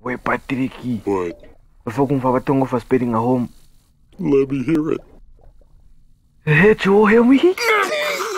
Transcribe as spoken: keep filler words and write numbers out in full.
Wait, Patricky. What? Before kung fabatong of spending a home. Let me hear it. Hey, Joe, hear me?